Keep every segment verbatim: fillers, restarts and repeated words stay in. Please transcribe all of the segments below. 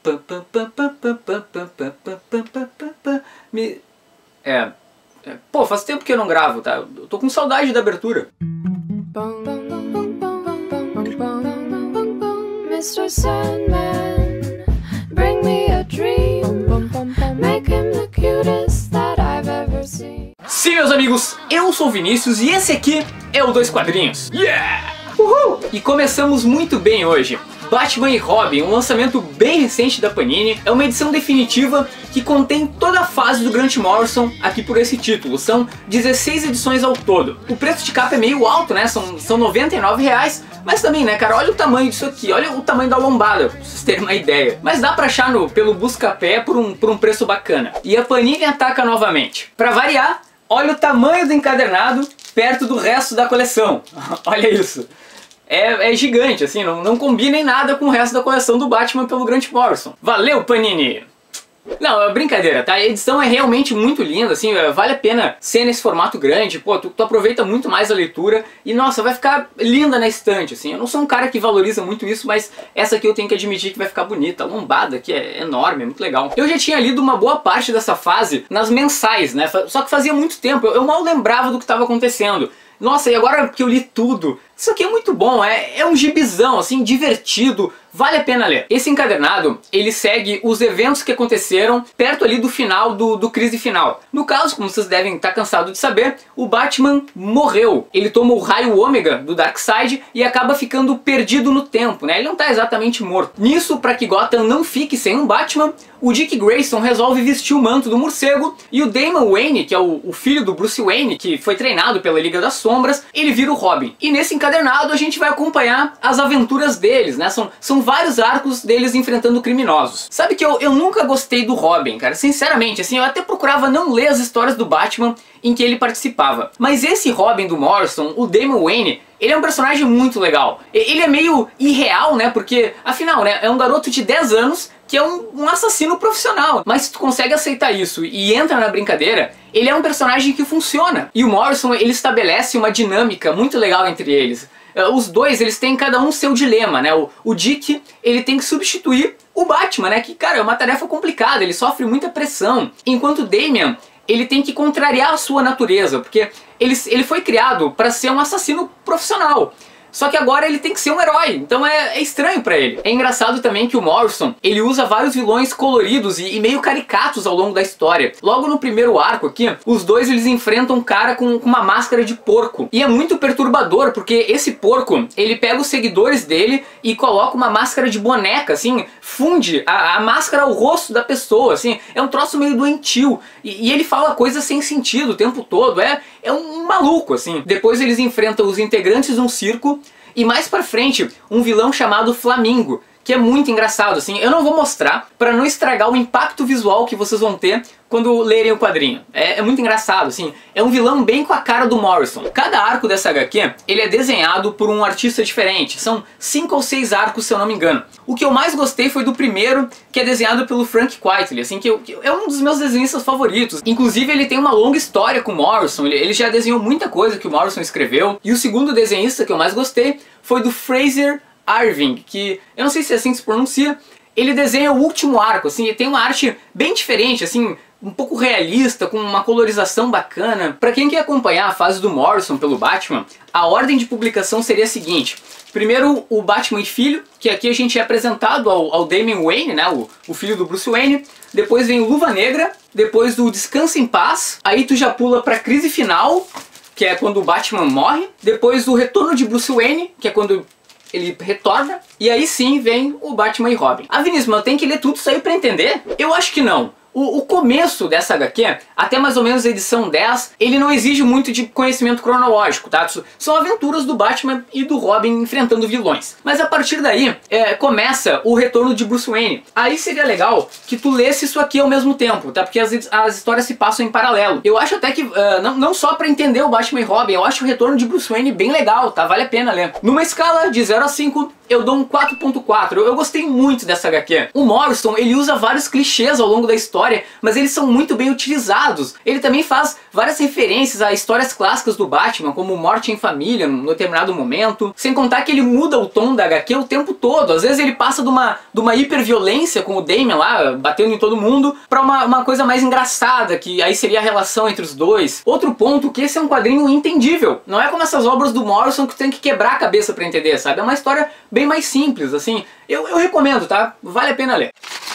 Me... É... é... Pô, faz tempo que eu não gravo, tá? Eu tô com saudade da abertura. mister Sandman, bring me a dream, make him the cutest that I've ever seen. Sim, meus amigos, eu sou o Vinícius e esse aqui é o Dois Quadrinhos. Yeah! Uhul! E começamos muito bem hoje. Batman e Robin, um lançamento bem recente da Panini, é uma edição definitiva que contém toda a fase do Grant Morrison aqui por esse título. São dezesseis edições ao todo. O preço de capa é meio alto, né? São, são noventa e nove reais. Mas também, né, cara, olha o tamanho disso aqui, olha o tamanho da lombada, pra vocês terem uma ideia. Mas dá pra achar no, pelo Buscapé por um, por um preço bacana. E a Panini ataca novamente. Pra variar, olha o tamanho do encadernado perto do resto da coleção. Olha isso. É, é gigante, assim, não, não combina em nada com o resto da coleção do Batman pelo Grant Morrison. Valeu, Panini! Não, é brincadeira, tá? A edição é realmente muito linda, assim, vale a pena ser nesse formato grande, pô, tu, tu aproveita muito mais a leitura e, nossa, vai ficar linda na estante, assim. Eu não sou um cara que valoriza muito isso, mas essa aqui eu tenho que admitir que vai ficar bonita. A lombada aqui é enorme, é muito legal. Eu já tinha lido uma boa parte dessa fase nas mensais, né? Só que fazia muito tempo, eu, eu mal lembrava do que estava acontecendo. Nossa, e agora que eu li tudo, isso aqui é muito bom, é, é um gibizão, assim, divertido, vale a pena ler. Esse encadernado, ele segue os eventos que aconteceram perto ali do final do, do crise final. No caso, como vocês devem estar cansados de saber, o Batman morreu. Ele toma o raio ômega do Darkseid e acaba ficando perdido no tempo, né? Ele não está exatamente morto. Nisso, para que Gotham não fique sem um Batman, o Dick Grayson resolve vestir o manto do morcego e o Damian Wayne, que é o, o filho do Bruce Wayne, que foi treinado pela Liga das Sombras, ele vira o Robin. E nesse encadernado a gente vai acompanhar as aventuras deles, né? São, são vários arcos deles enfrentando criminosos. Sabe que eu, eu nunca gostei do Robin, cara, sinceramente, assim, eu até procurava não ler as histórias do Batman em que ele participava. Mas esse Robin do Morrison, o Damian Wayne, ele é um personagem muito legal. Ele é meio irreal, né, porque, afinal, né, é um garoto de dez anos que é um, um assassino profissional. Mas se tu consegue aceitar isso e entra na brincadeira, ele é um personagem que funciona. E o Morrison, ele estabelece uma dinâmica muito legal entre eles. Os dois, eles têm cada um seu dilema, né? O, o Dick, ele tem que substituir o Batman, né? Que, cara, é uma tarefa complicada, ele sofre muita pressão. Enquanto o Damian, ele tem que contrariar a sua natureza, porque ele, ele foi criado para ser um assassino profissional. Só que agora ele tem que ser um herói, então é, é estranho pra ele. É engraçado também que o Morrison, ele usa vários vilões coloridos e, e meio caricatos ao longo da história. Logo no primeiro arco aqui, os dois eles enfrentam um cara com, com uma máscara de porco. E é muito perturbador, porque esse porco, ele pega os seguidores dele e coloca uma máscara de boneca, assim, funde a, a máscara ao rosto da pessoa, assim. É um troço meio doentio. E, e ele fala coisas sem sentido o tempo todo, é, é um maluco, assim. Depois eles enfrentam os integrantes de um circo. E mais pra frente, um vilão chamado Flamingo, que é muito engraçado, assim. Eu não vou mostrar pra não estragar o impacto visual que vocês vão ter quando lerem o quadrinho. É, é muito engraçado, assim. É um vilão bem com a cara do Morrison. Cada arco dessa agá quê, ele é desenhado por um artista diferente. São cinco ou seis arcos, se eu não me engano. O que eu mais gostei foi do primeiro, que é desenhado pelo Frank Quitely, assim, que, eu, que é um dos meus desenhistas favoritos. Inclusive, ele tem uma longa história com o Morrison. Ele, ele já desenhou muita coisa que o Morrison escreveu. E o segundo desenhista que eu mais gostei foi do Fraser Irving, que eu não sei se é assim que se pronuncia. Ele desenha o último arco, assim, e tem uma arte bem diferente, assim, um pouco realista, com uma colorização bacana. Pra quem quer acompanhar a fase do Morrison pelo Batman, a ordem de publicação seria a seguinte. Primeiro o Batman e Filho, que aqui a gente é apresentado ao, ao Damian Wayne, né, o, o filho do Bruce Wayne. Depois vem o Luva Negra, depois o Descansa em Paz, aí tu já pula pra Crise Final, que é quando o Batman morre. Depois o Retorno de Bruce Wayne, que é quando ele retorna. E aí sim vem o Batman e Robin. Ah, Vinícius, mas eu tenho que ler tudo isso aí pra entender? Eu acho que não. O, o começo dessa agá quê, até mais ou menos a edição dez, ele não exige muito de conhecimento cronológico, tá? São aventuras do Batman e do Robin enfrentando vilões. Mas a partir daí, é, começa o retorno de Bruce Wayne. Aí seria legal que tu lesse isso aqui ao mesmo tempo, tá? Porque as, as histórias se passam em paralelo. Eu acho até que, uh, não, não só pra entender o Batman e Robin, eu acho o retorno de Bruce Wayne bem legal, tá? Vale a pena ler. Numa escala de zero a cinco, eu dou um quatro ponto quatro. Eu, eu gostei muito dessa agá quê. O Morrison, ele usa vários clichês ao longo da história, história, mas eles são muito bem utilizados. Ele também faz várias referências a histórias clássicas do Batman, como Morte em Família, num determinado momento. Sem contar que ele muda o tom da agá quê o tempo todo. Às vezes ele passa de uma, de uma hiperviolência com o Damian lá, batendo em todo mundo, pra uma, uma coisa mais engraçada, que aí seria a relação entre os dois. Outro ponto, que esse é um quadrinho entendível. Não é como essas obras do Morrison que tem que quebrar a cabeça pra entender, sabe? É uma história bem mais simples, assim. Eu, eu recomendo, tá? Vale a pena ler.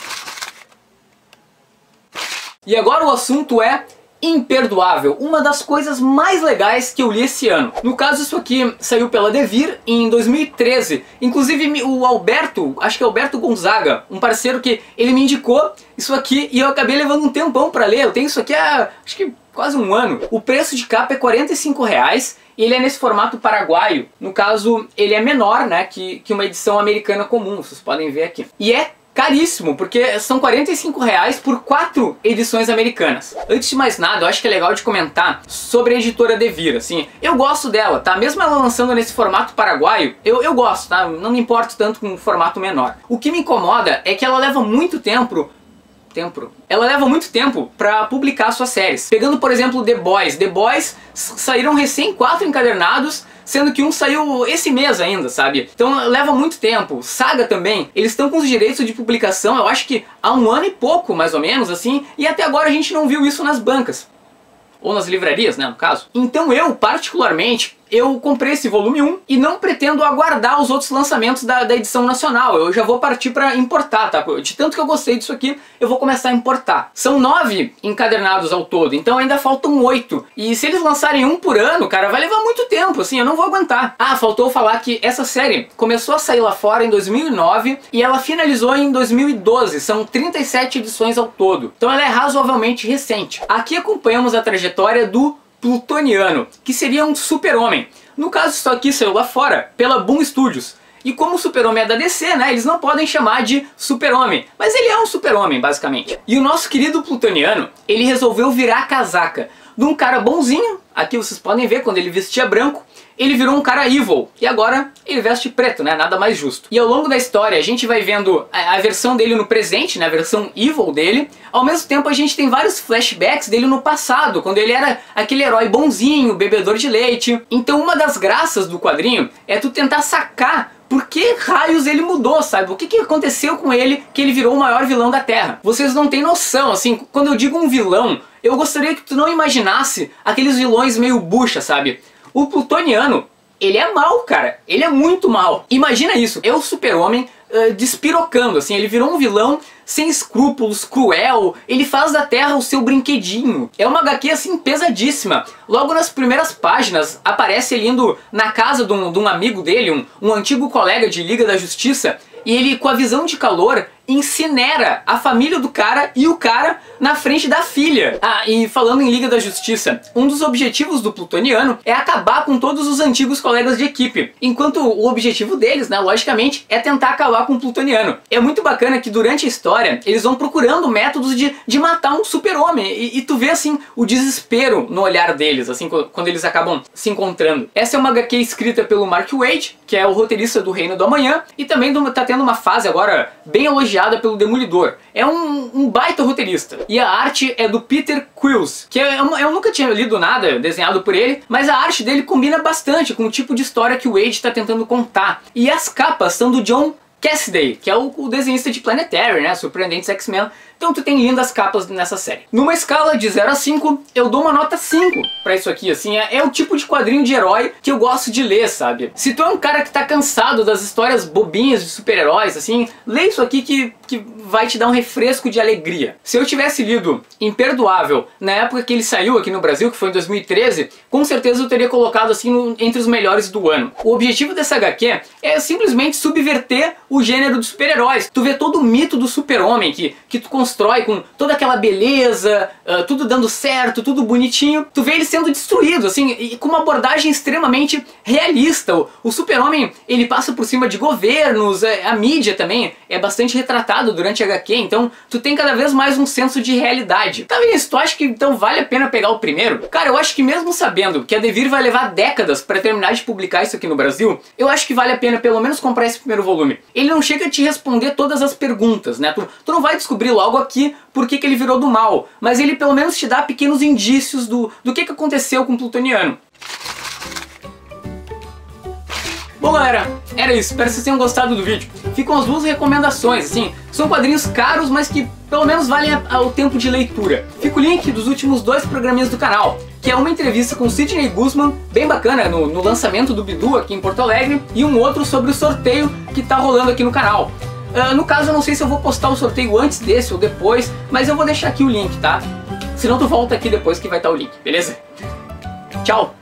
E agora o assunto é Imperdoável, uma das coisas mais legais que eu li esse ano. No caso, isso aqui saiu pela Devir em dois mil e treze. Inclusive o Alberto, acho que é Alberto Gonzaga, um parceiro que ele me indicou isso aqui e eu acabei levando um tempão pra ler. Eu tenho isso aqui há, acho que quase um ano. O preço de capa é quarenta e cinco reais e ele é nesse formato paraguaio. No caso, ele é menor, né, que, que uma edição americana comum, vocês podem ver aqui. E é caríssimo, porque são quarenta e cinco reais por quatro edições americanas. Antes de mais nada, eu acho que é legal de comentar sobre a editora Devir, assim, eu gosto dela, tá? Mesmo ela lançando nesse formato paraguaio, eu, eu gosto, tá? Não me importo tanto com um formato menor. O que me incomoda é que ela leva muito tempo Tempo. Ela leva muito tempo pra publicar suas séries. Pegando, por exemplo, The Boys. The Boys saíram recém quatro encadernados, sendo que um saiu esse mês ainda, sabe? Então leva muito tempo. Saga também, eles estão com os direitos de publicação, eu acho que há um ano e pouco, mais ou menos, assim, e até agora a gente não viu isso nas bancas. Ou nas livrarias, né, no caso. Então eu, particularmente, eu comprei esse volume um e não pretendo aguardar os outros lançamentos da, da edição nacional. Eu já vou partir para importar, tá? De tanto que eu gostei disso aqui, eu vou começar a importar. São nove encadernados ao todo, então ainda faltam oito. E se eles lançarem um por ano, cara, vai levar muito tempo, assim, eu não vou aguentar. Ah, faltou falar que essa série começou a sair lá fora em dois mil e nove e ela finalizou em dois mil e doze. São trinta e sete edições ao todo. Então ela é razoavelmente recente. Aqui acompanhamos a trajetória do Plutoniano, que seria um super-homem. No caso, isso aqui saiu lá fora pela Boom Studios. E como o super-homem é da D C, né, eles não podem chamar de super-homem. Mas ele é um super-homem, basicamente. E o nosso querido Plutoniano, ele resolveu virar a casaca de um cara bonzinho. Aqui vocês podem ver, quando ele vestia branco, ele virou um cara evil. E agora ele veste preto, né? Nada mais justo. E ao longo da história a gente vai vendo a, a versão dele no presente, né? A versão evil dele. Ao mesmo tempo a gente tem vários flashbacks dele no passado, quando ele era aquele herói bonzinho, bebedor de leite. Então uma das graças do quadrinho é tu tentar sacar por que raios ele mudou, sabe? O que, que aconteceu com ele que ele virou o maior vilão da Terra? Vocês não têm noção, assim, quando eu digo um vilão, eu gostaria que tu não imaginasse aqueles vilões meio bucha, sabe? O Plutoniano, ele é mau, cara. Ele é muito mau. Imagina isso. É o super-homem uh, despirocando, assim. Ele virou um vilão sem escrúpulos, cruel. Ele faz da Terra o seu brinquedinho. É uma agá quê, assim, pesadíssima. Logo nas primeiras páginas, aparece ele indo na casa de um, de um amigo dele, um, um antigo colega de Liga da Justiça. E ele, com a visão de calor, incinera a família do cara e o cara na frente da filha. Ah, e falando em Liga da Justiça, um dos objetivos do Plutoniano é acabar com todos os antigos colegas de equipe. Enquanto o objetivo deles, né, logicamente, é tentar acabar com o Plutoniano. É muito bacana que durante a história, eles vão procurando métodos de, de matar um super-homem. E, e tu vê, assim, o desespero no olhar deles, assim, quando eles acabam se encontrando. Essa é uma agá quê escrita pelo Mark Waid, que é o roteirista do Reino do Amanhã, e também do, tá tendo uma fase agora bem elogiada pelo Demolidor. É um, um baita roteirista. E a arte é do Peter Quills, que é uma, eu nunca tinha lido nada desenhado por ele, mas a arte dele combina bastante com o tipo de história que o Waid está tentando contar. E as capas são do John Cassaday, que é o, o desenhista de Planetary, né, Surpreendentes X-Men. Então tu tem lindas capas nessa série. Numa escala de zero a cinco, eu dou uma nota cinco pra isso aqui, assim, é, é o tipo de quadrinho de herói que eu gosto de ler, sabe? Se tu é um cara que tá cansado das histórias bobinhas de super-heróis, assim, lê isso aqui que, que vai te dar um refresco de alegria. Se eu tivesse lido Imperdoável na época que ele saiu aqui no Brasil, que foi em dois mil e treze, com certeza eu teria colocado, assim, no, entre os melhores do ano. O objetivo dessa agá quê é simplesmente subverter o gênero de super-heróis. Tu vê todo o mito do super-homem que, que tu constrói com toda aquela beleza, uh, tudo dando certo, tudo bonitinho. Tu vê ele sendo destruído, assim, e com uma abordagem extremamente realista. O, o super-homem, ele passa por cima de governos, a, a mídia também é bastante retratado durante a agá quê, então tu tem cada vez mais um senso de realidade. Tá vendo isso? Tu acha que então vale a pena pegar o primeiro? Cara, eu acho que mesmo sabendo que a Devir vai levar décadas pra terminar de publicar isso aqui no Brasil, eu acho que vale a pena pelo menos comprar esse primeiro volume. Ele não chega a te responder todas as perguntas, né? Tu, tu não vai descobrir logo aqui por que que ele virou do mal, mas ele pelo menos te dá pequenos indícios do, do que que aconteceu com o Plutoniano. Bom galera, era isso, espero que vocês tenham gostado do vídeo. Ficam as duas recomendações, assim, são quadrinhos caros, mas que pelo menos valem a, a, o tempo de leitura. Fica o link dos últimos dois programinhas do canal, que é uma entrevista com Sidney Guzman, bem bacana, no, no lançamento do Bidu aqui em Porto Alegre, e um outro sobre o sorteio que tá rolando aqui no canal. Uh, no caso eu não sei se eu vou postar o sorteio antes desse ou depois, mas eu vou deixar aqui o link, tá? Se não tu volta aqui depois que vai estar o link, beleza? Tchau!